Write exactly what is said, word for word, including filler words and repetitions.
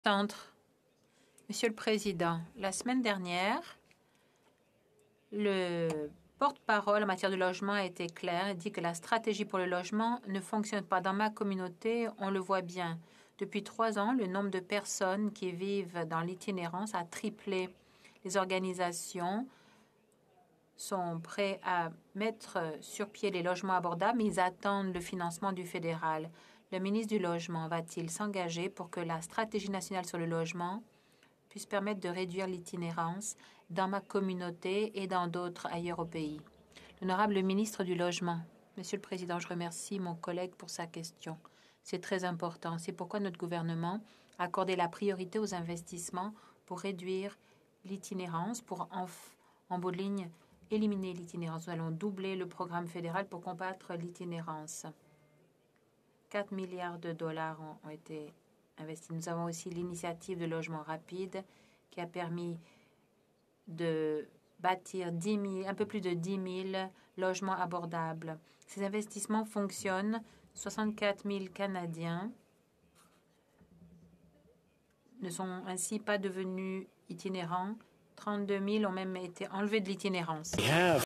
Centre. Monsieur le Président, la semaine dernière, le porte-parole en matière de logement a été clair et dit que la stratégie pour le logement ne fonctionne pas. Dans ma communauté, on le voit bien. Depuis trois ans, le nombre de personnes qui vivent dans l'itinérance a triplé. Les organisations sont prêtes à mettre sur pied les logements abordables, mais ils attendent le financement du fédéral. Le ministre du Logement va-t-il s'engager pour que la stratégie nationale sur le logement puisse permettre de réduire l'itinérance dans ma communauté et dans d'autres ailleurs au pays? L'honorable ministre du Logement. Monsieur le Président, je remercie mon collègue pour sa question. C'est très important. C'est pourquoi notre gouvernement a accordé la priorité aux investissements pour réduire l'itinérance, pour en, en bout de ligne éliminer l'itinérance. Nous allons doubler le programme fédéral pour combattre l'itinérance. quatre milliards de dollars ont, ont été investis. Nous avons aussi l'initiative de logement rapide qui a permis de bâtir dix mille, un peu plus de dix mille logements abordables. Ces investissements fonctionnent. soixante-quatre mille Canadiens ne sont ainsi pas devenus itinérants. trente-deux mille ont même été enlevés de l'itinérance.